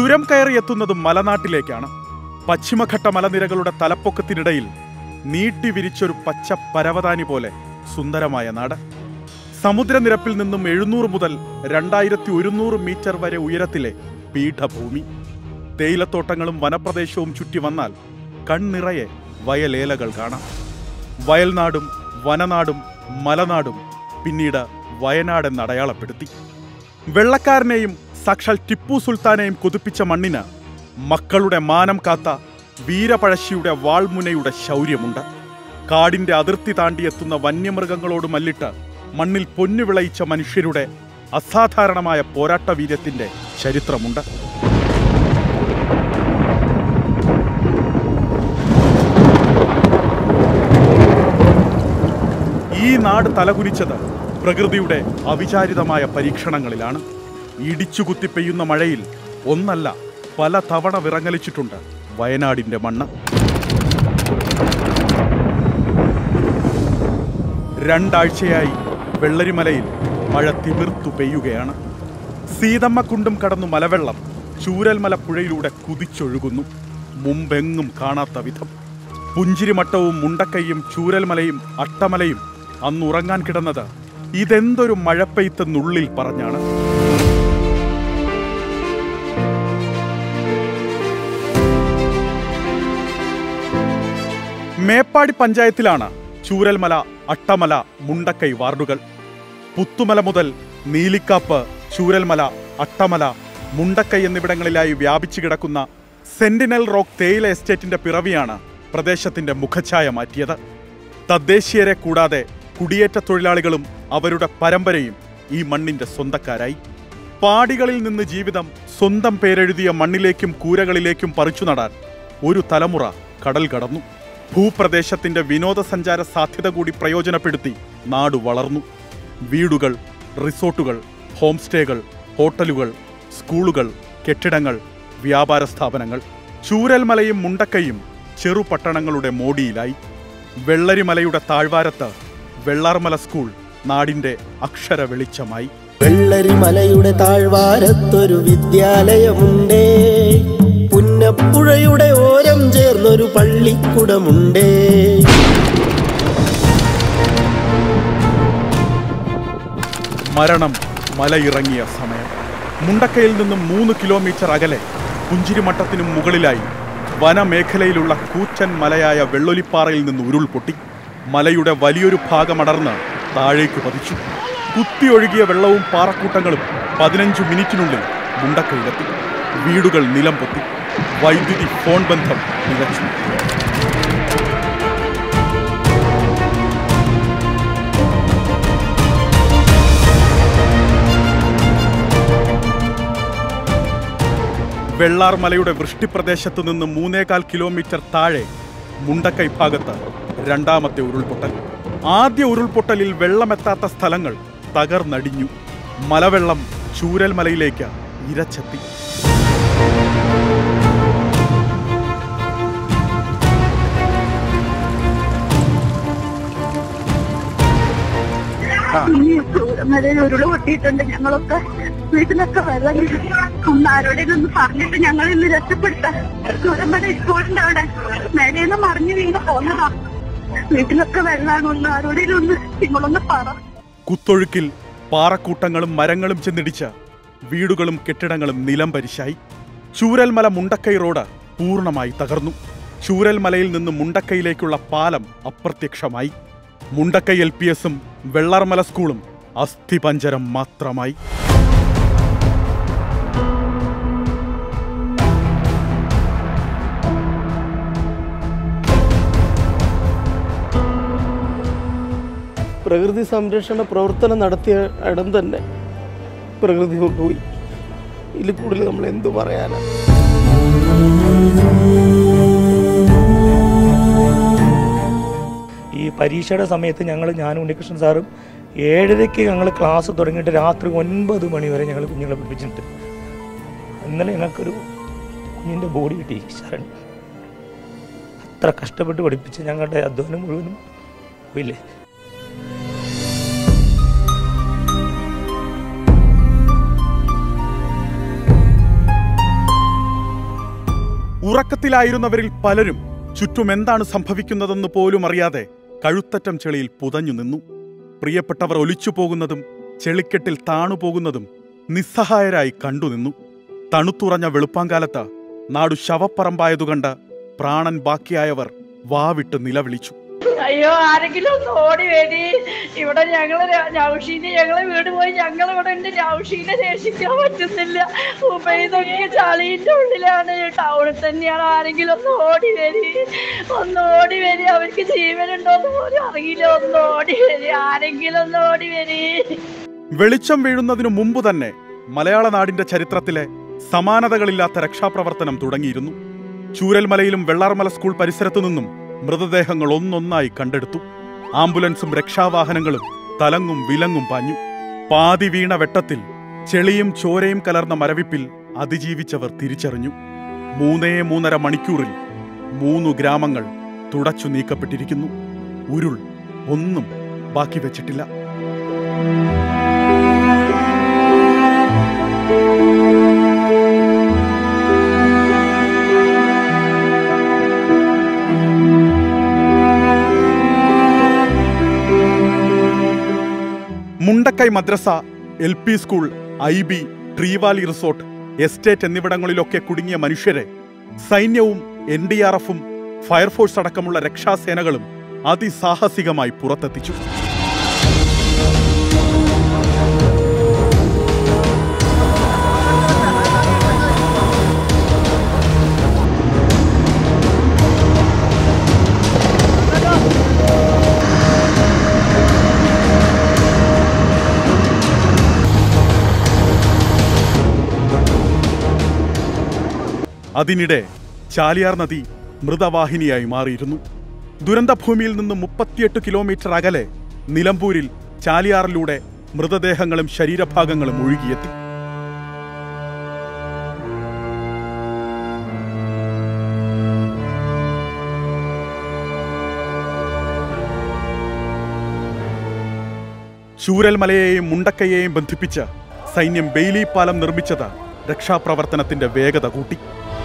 ചുരം കയറിയെത്തുന്നതും മലനാട്ടിലേക്കാണ്. പശ്ചിമഘട്ട മലനിരകളുടെ തലപ്പൊക്കത്തിനിടയിൽ നീട്ടി വിരിച്ചൊരു പച്ച പരവതാനി പോലെ സുന്ദരമായ നാട്. സമുദ്രനിരപ്പിൽ നിന്നും 700 മുതൽ 2100 മീറ്റർ വരെ ഉയരത്തിലെ പീഠഭൂമി. തേയിലത്തോട്ടങ്ങളും വനപ്രദേശവും ചുറ്റി വന്നാൽ കണ്ണിറയെ വയലേലകൾ കാണാം. വയൽനാടും വനനാടും മലനാടും പിന്നീട് വയനാടെന്ന് അടയാളപ്പെടുത്തി. വെള്ളക്കാരനെയും സാക്ഷാൽ ടിപ്പു സുൽത്താനെയും കൊതിപ്പിച്ച മണ്ണിന് മക്കളുടെ മാനം കാത്ത വീരപഴശ്ശിയുടെ വാൾമുനയുടെ ശൗര്യമുണ്ട്. കാടിന്റെ അതിർത്തി താണ്ടിയെത്തുന്ന വന്യമൃഗങ്ങളോട് മല്ലിട്ട് മണ്ണിൽ പൊന്നു വിളയിച്ച മനുഷ്യരുടെ അസാധാരണമായ പോരാട്ട വീര്യത്തിന്റെ ചരിത്രമുണ്ട്. ഈ നാട് തലകുനിച്ചത് പ്രകൃതിയുടെ അവിചാരിതമായ പരീക്ഷണങ്ങളിലാണ്. ഇടിച്ചുകുത്തി പെയ്യുന്ന മഴയിൽ ഒന്നല്ല പല തവണ വിറങ്ങലിച്ചിട്ടുണ്ട് വയനാടിന്റെ മണ്ണ്. 2 ആഴ്ചയായി വെള്ളരിമലയിൽ മഴ തിമിർത്തു പെയ്യുകയാണ്. സീതമ്മക്കുണ്ടും കടന്നു മലവെള്ളം ചൂരൽമല പുഴയിലൂടെ കുതിച്ചൊഴുകുന്നു, മുമ്പെങ്ങും കാണാത്ത വിധം. പുഞ്ചിരിമട്ടവും മുണ്ടക്കൈയും ചൂരൽമലയും അട്ടമലയും അന്നുറങ്ങാൻ കിടന്നത് ഇതെന്തൊരു മഴപ്പെയ്ത്തെന്നുള്ളിൽ പറഞ്ഞാണ്. മേപ്പാടി പഞ്ചായത്തിലാണ് ചൂരൽമല, അട്ടമല, മുണ്ടക്കൈ വാർഡുകൾ. പുത്തുമല മുതൽ നീലിക്കാപ്പ്, ചൂരൽമല, അട്ടമല, മുണ്ടക്കൈ എന്നിവിടങ്ങളിലായി വ്യാപിച്ചു കിടക്കുന്ന സെന്റിനൽ റോക്ക് തേയില എസ്റ്റേറ്റിന്റെ പിറവിയാണ് പ്രദേശത്തിന്റെ മുഖഛായ മാറ്റിയത്. തദ്ദേശീയരെ കൂടാതെ കുടിയേറ്റ തൊഴിലാളികളും അവരുടെ പരമ്പരയും ഈ മണ്ണിന്റെ സ്വന്തക്കാരായി. പാടികളിൽ നിന്ന് ജീവിതം സ്വന്തം പേരെഴുതിയ മണ്ണിലേക്കും കൂരകളിലേക്കും പറിച്ചു നടാൻ ഒരു തലമുറ കടൽ കടന്നു. ഭൂപ്രദേശത്തിന്റെ വിനോദസഞ്ചാര സാധ്യത കൂടി പ്രയോജനപ്പെടുത്തി നാട് വളർന്നു. വീടുകൾ, റിസോർട്ടുകൾ, ഹോം സ്റ്റേകൾ, ഹോട്ടലുകൾ, സ്കൂളുകൾ, കെട്ടിടങ്ങൾ, വ്യാപാര സ്ഥാപനങ്ങൾ. ചൂരൽമലയും മുണ്ടക്കൈയും ചെറുപട്ടണങ്ങളുടെ മോടിയിലായി. വെള്ളരിമലയുടെ താഴ്വാരത്ത് വെള്ളാർമല സ്കൂൾ നാടിന്റെ അക്ഷര വെളിച്ചമായി. വെള്ളരിമലയുടെ താഴ്വാരത്തൊരു വിദ്യാലയമുണ്ടേ, പുന്നപ്പുഴയുടെ ഓരം ചേർന്നൊരു പള്ളിക്കുടമുണ്ടേ. മരണം മലയിറങ്ങിയ സമയം. മുണ്ടക്കയിൽ നിന്നും 3 കിലോമീറ്റർ അകലെ പുഞ്ചിരിമട്ടത്തിനും മുകളിലായി വനമേഖലയിലുള്ള കൂറ്റൻ മലയായ വെള്ളൊലിപ്പാറയിൽ നിന്ന് ഉരുൾപൊട്ടി. മലയുടെ വലിയൊരു ഭാഗമടർന്ന് താഴേക്ക് പതിച്ചു. കുത്തിയൊഴുകിയ വെള്ളവും പാറക്കൂട്ടങ്ങളും 15 മിനിറ്റിനുള്ളിൽ മുണ്ടക്കയിലെത്തി. വീടുകൾ നിലം പൊത്തി. വൈദ്യുതി, ഫോൺ ബന്ധം നിലച്ചു. വെള്ളാർമലയുടെ വൃഷ്ടിപ്രദേശത്ത് നിന്ന് 3.25 കിലോമീറ്റർ താഴെ മുണ്ടക്കൈ ഭാഗത്ത് രണ്ടാമത്തെ ഉരുൾപൊട്ടൽ. ആദ്യ ഉരുൾപൊട്ടലിൽ വെള്ളമെത്താത്ത സ്ഥലങ്ങൾ തകർന്നടിഞ്ഞു. മലവെള്ളം ചൂരൽമലയിലേക്ക് ഇരച്ചെത്തി. ചൂരൽമലയിൽ ഉരുള് പൊട്ടിയിട്ടുണ്ട്. ഞങ്ങളൊക്കെ വീട്ടിലൊക്കെ വെള്ളം ഒന്ന് ആരോടെയും ഒന്ന് പറഞ്ഞിട്ട് ഞങ്ങൾ ഇന്ന് രക്ഷപ്പെടുത്താം. ചൂരൽമല സ്കൂളിന്റെ അവിടെ മേലേന്ന് മറിഞ്ഞു വീണ് പോന്നതാ. വീട്ടിലൊക്കെ വെള്ളമാണ്. ഒന്ന് ആരോടെയും ഒന്ന് നിങ്ങളൊന്ന് പറ. കുത്തൊഴുക്കിൽ പാറക്കൂട്ടങ്ങളും മരങ്ങളും ചെന്നിടിച്ച് വീടുകളും കെട്ടിടങ്ങളും നിലം പരിശായി. ചൂരൽമല മുണ്ടക്കൈ റോഡ് പൂർണ്ണമായി തകർന്നു. ചൂരൽമലയിൽ നിന്ന് മുണ്ടക്കൈയിലേക്കുള്ള പാലം അപ്രത്യക്ഷമായി. മുണ്ടക്കൈ LPSഉം വെള്ളാർമല സ്കൂളും അസ്ഥിപഞ്ജരം മാത്രമായി. പ്രകൃതി സംരക്ഷണ പ്രവർത്തനം നടത്തിയ ഇടം തന്നെ പ്രകൃതി കൊണ്ടുപോയി. ഇതിൽ കൂടുതൽ നമ്മൾ എന്തു പറയാനാണ്? ഈ പരീക്ഷയുടെ സമയത്ത് ഞാനും ഉണ്ണികൃഷ്ണൻ സാറും 7:30 ഞങ്ങൾ ക്ലാസ് തുടങ്ങിയിട്ട് രാത്രി 9 മണി വരെ ഞങ്ങൾ കുഞ്ഞുങ്ങളെ പഠിപ്പിച്ചിട്ടുണ്ട്. ഇന്നലെ ഞങ്ങൾക്കൊരു കുഞ്ഞിൻ്റെ ബോഡി കിട്ടി. ശരൺ അത്ര കഷ്ടപ്പെട്ട് പഠിപ്പിച്ച് ഞങ്ങളുടെ അധ്വാനം മുഴുവനും പോയില്ലേ. ഉറക്കത്തിലായിരുന്നവരിൽ പലരും ചുറ്റും എന്താണ് സംഭവിക്കുന്നതെന്ന് പോലും അറിയാതെ കഴുത്തറ്റം ചെളിയിൽ പുതഞ്ഞു നിന്നു. പ്രിയപ്പെട്ടവർ ഒലിച്ചു പോകുന്നതും ചെളിക്കെട്ടിൽ താണുപോകുന്നതും നിസ്സഹായരായി കണ്ടുനിന്നു. തണുത്തുറഞ്ഞ വെളുപ്പാങ്കാലത്ത് നാടു ശവപ്പറമ്പായതുകണ്ട് പ്രാണൻ ബാക്കിയായവർ വാവിട്ട് നിലവിളിച്ചു. അയ്യോ, ആരെങ്കിലും ഒന്ന് ഓടി വേടി. ഇവിടെ ഞങ്ങളെ വീട് പോയി ഞങ്ങളിവിടെ ഉണ്ട്. നൗഷീനെ രക്ഷിക്കാൻ പറ്റുന്നില്ല. ഉബൈദൊക്കെ ചളിന്റെ ഉള്ളിലാണ്, ടൗണിൽ തന്നെയാണ്. ആരെങ്കിലും ഒന്ന് ഓടി വരി. അവർക്ക് ജീവനുണ്ടോന്ന് പോലും അറിയില്ല. ഒന്ന് ഓടി വരി, ആരെങ്കിലും ഒന്ന് ഓടി വരി. വെളിച്ചം വീഴുന്നതിനു മുമ്പ് തന്നെ മലയാള നാടിന്റെ ചരിത്രത്തിലെ സമാനതകളില്ലാത്ത രക്ഷാപ്രവർത്തനം തുടങ്ങിയിരുന്നു. ചൂരൽമലയിലും വെള്ളാർമല സ്കൂൾ പരിസരത്തു നിന്നും മൃതദേഹങ്ങൾ ഒന്നൊന്നായി കണ്ടെടുത്തു. ആംബുലൻസും രക്ഷാവാഹനങ്ങളും തലങ്ങും വിലങ്ങും പാഞ്ഞു. പാതി വീണ വെട്ടത്തിൽ ചെളിയും ചോരയും കലർന്ന മരവിപ്പിൽ അതിജീവിച്ചവർ തിരിച്ചറിഞ്ഞു. 3.5 മണിക്കൂറിൽ 3 ഗ്രാമങ്ങൾ തുടച്ചു നീക്കപ്പെട്ടിരിക്കുന്നു. ഉരുൾ ഒന്നും ബാക്കി വെച്ചിട്ടില്ല. മുണ്ടക്കൈ മദ്രസ, LP school, IB, tree valley resort, estate എന്നിവിടങ്ങളിലൊക്കെ കുടുങ്ങിയ മനുഷ്യരെ സൈന്യവും NDRFും ഫയർഫോഴ്സ് അടക്കമുള്ള രക്ഷാസേനകളും അതിസാഹസികമായി പുറത്തെത്തിച്ചു. അതിനിടെ ചാലിയാർ നദി മൃതവാഹിനിയായി മാറിയിരുന്നു. ദുരന്തഭൂമിയിൽ നിന്ന് 38 കിലോമീറ്റർ അകലെ നിലമ്പൂരിൽ ചാലിയാറിലൂടെ മൃതദേഹങ്ങളും ശരീരഭാഗങ്ങളും ഒഴുകിയെത്തി. ചൂരൽമലയെയും മുണ്ടക്കയെയും ബന്ധിപ്പിച്ച് സൈന്യം ബെയിലി പാലം നിർമ്മിച്ചത് രക്ഷാപ്രവർത്തനത്തിന്റെ വേഗത കൂട്ടി.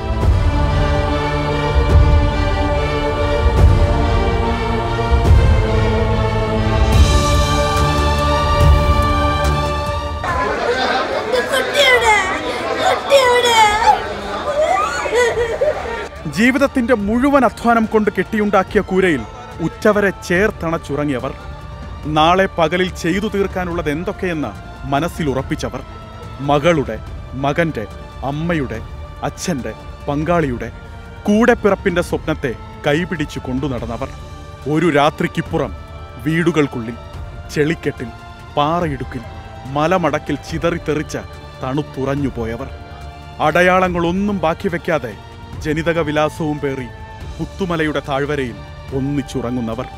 ജീവിതത്തിന്റെ മുഴുവൻ അധ്വാനം കൊണ്ട് കെട്ടിയുണ്ടാക്കിയ കൂരയിൽ ഉറ്റവരെ ചേർത്തണച്ചുറങ്ങിയവർ, നാളെ പകലിൽ ചെയ്തു തീർക്കാനുള്ളത് എന്തൊക്കെയെന്ന് മനസ്സിലുറപ്പിച്ചവർ, മകളുടെ, മകന്റെ, അമ്മയുടെ, അച്ഛന്റെ, പങ്കാളിയുടെ കൂടെപ്പിറപ്പിന്റെ സ്വപ്നത്തെ കൈപിടിച്ചു കൊണ്ടു നടന്നവർ, ഒരു രാത്രിക്കിപ്പുറം വീടുകൾക്കുള്ളിൽ, ചെളിക്കെട്ടിൽ, പാറയിടുക്കിൽ, മലമടക്കിൽ ചിതറിത്തെറിച്ച തണുത്തുറഞ്ഞുപോയവർ, അടയാളങ്ങളൊന്നും ബാക്കി വയ്ക്കാതെ ജനിതക വിലാസവും പേറി പുത്തുമലയുടെ താഴ്വരയിൽ ഒന്നിച്ചുറങ്ങുന്നവർ.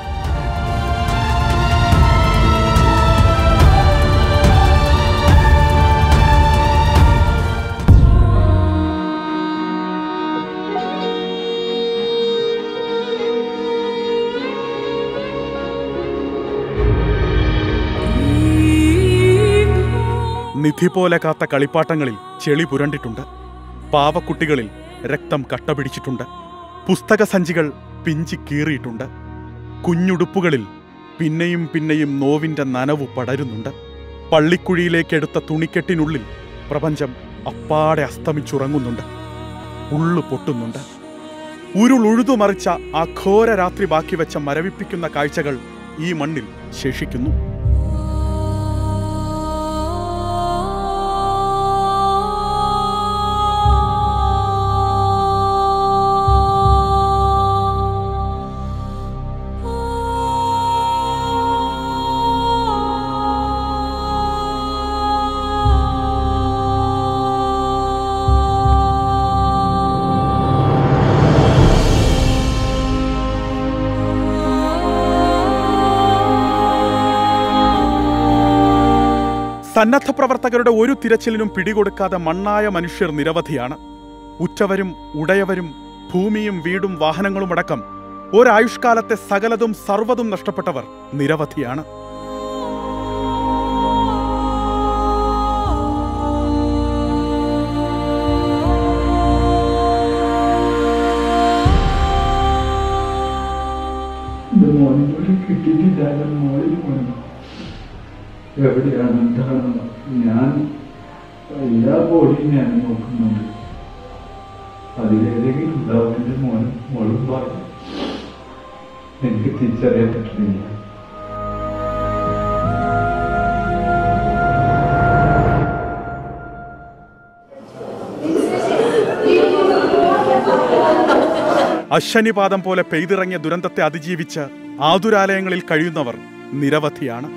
നിധി പോലെ കാത്ത കളിപ്പാട്ടങ്ങളിൽ ചെളി പുരണ്ടിട്ടുണ്ട്. പാവക്കുട്ടികളിൽ രക്തം കട്ടപിടിച്ചിട്ടുണ്ട്. പുസ്തക സഞ്ചികൾ പിഞ്ചി കീറിയിട്ടുണ്ട്. കുഞ്ഞുടുപ്പുകളിൽ പിന്നെയും പിന്നെയും നോവിന്റെ നനവു പടരുന്നുണ്ട്. പള്ളിക്കുഴിയിലേക്കെടുത്ത തുണിക്കെട്ടിനുള്ളിൽ പ്രപഞ്ചം അപ്പാടെ അസ്തമിച്ചുറങ്ങുന്നുണ്ട്. ഉള്ളു പൊട്ടുന്നുണ്ട്. ഉരുളുഴുതുമറിച്ച ആ ഘോര രാത്രി ബാക്കി വെച്ച മരവിപ്പിക്കുന്ന കാഴ്ചകൾ ഈ മണ്ണിൽ ശേഷിക്കുന്നു. സന്നദ്ധ പ്രവർത്തകരുടെ ഒരു തിരച്ചിലിനും പിടികൊടുക്കാതെ മണ്ണായ മനുഷ്യർ നിരവധിയാണ്. ഉറ്റവരും ഉടയവരും ഭൂമിയും വീടും വാഹനങ്ങളുമടക്കം ഒരായുഷ്കാലത്തെ സകലതും സർവ്വതും നഷ്ടപ്പെട്ടവർ നിരവധിയാണ്. കിട്ടിയിട്ടില്ല. മോളിൽ പോയി എവിടെയാണ് എന്താണെന്ന് ഞാൻ എല്ലാ ബോഡിയും ഞാൻ നോക്കുന്നുണ്ട്. അതിലേതെങ്കിലും ഉണ്ടാവും. എൻ്റെ മോളും പറഞ്ഞു എനിക്ക് തിരിച്ചറിയാൻ പറ്റുന്നില്ല. അശ്വനിപാതം പോലെ പെയ്തിറങ്ങിയ ദുരന്തത്തെ അതിജീവിച്ച് ആതുരാലയങ്ങളിൽ കഴിയുന്നവർ നിരവധിയാണ്.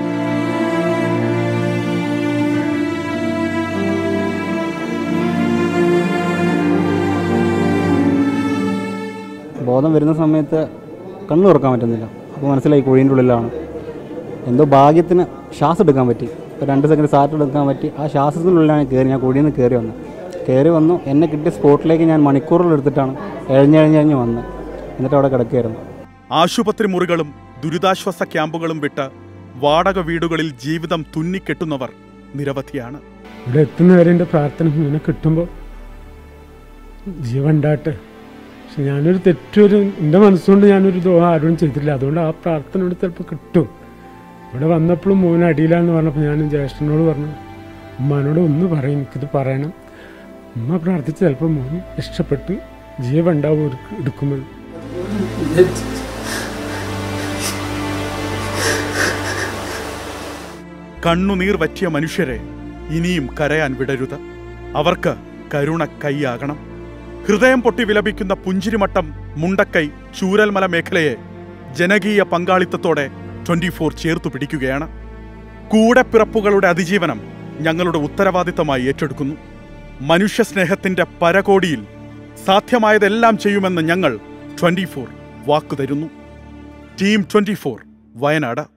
ബോധം വരുന്ന സമയത്ത് കണ്ണു തുറക്കാൻ പറ്റുന്നില്ല. അപ്പോൾ മനസ്സിലായി കുഴീൻ്റെ ഉള്ളിലാണ്. എന്തോ ഭാഗ്യത്തിന് ശ്വാസം എടുക്കാൻ പറ്റി. ഒരു 2 സെക്കൻഡ് സാറ്റ് എടുക്കാൻ പറ്റി. ആ ശ്വാസത്തിനുള്ളിലാണ് ഞാൻ കുഴിയിൽ നിന്ന് കയറി വന്നു. എന്നെ കിട്ടിയ സ്പോട്ടിലേക്ക് ഞാൻ മണിക്കൂറുകളെടുത്തിട്ടാണ് എഴഞ്ഞ് വന്ന്. എന്നിട്ട് അവിടെ കിടക്കുകയായിരുന്നു. ആശുപത്രി മുറികളും ദുരിതാശ്വാസ ക്യാമ്പുകളും വിട്ട് വാടക വീടുകളിൽ ജീവിതം തുന്നിക്കെട്ടുന്നവർ നിരവധിയാണ്. ഇവിടെ എത്തുന്നവരെ എൻ്റെ പ്രാർത്ഥന ഇങ്ങനെ കിട്ടുമ്പോൾ ജീവൻ ഉണ്ടാട്ടെ. പക്ഷെ ഞാനൊരു എൻ്റെ മനസ്സുകൊണ്ട് ഞാനൊരു ദ്രോഹം ആരോടും ചെയ്തിട്ടില്ല. അതുകൊണ്ട് ആ പ്രാർത്ഥനയോട് ചിലപ്പോൾ കിട്ടും. ഇവിടെ വന്നപ്പോഴും മോനെ അടിയിലാണെന്ന് പറഞ്ഞപ്പോൾ ഞാൻ ജ്യേഷ്ഠനോട് പറഞ്ഞു, ഉമ്മാനോട് ഒന്ന് പറയും, എനിക്കിത് പറയണം. ഉമ്മ പ്രാർത്ഥിച്ച് ചിലപ്പോൾ മോന് ഇഷ്ടപ്പെട്ട് ജീവൻ ഉണ്ടാവും എടുക്കുമെന്ന്. കണ്ണുനീർ വറ്റിയ മനുഷ്യരെ ഇനിയും കരയാൻ വിടരുത്. അവർക്ക് കരുണ കൈയാകണം. ഹൃദയം പൊട്ടി വിലപിക്കുന്ന പുഞ്ചിരിമട്ടം, മുണ്ടക്കൈ, ചൂരൽമല മേഖലയെ ജനകീയ പങ്കാളിത്തത്തോടെ 24 ചേർത്തു പിടിക്കുകയാണ്. കൂടെപ്പിറപ്പുകളുടെ അതിജീവനം ഞങ്ങളുടെ ഉത്തരവാദിത്തമായി ഏറ്റെടുക്കുന്നു. മനുഷ്യസ്നേഹത്തിന്റെ പരകോടിയിൽ സാധ്യമായതെല്ലാം ചെയ്യുമെന്ന് ഞങ്ങൾ 24 വാക്കുതരുന്നു. ടീം 24 വയനാട്.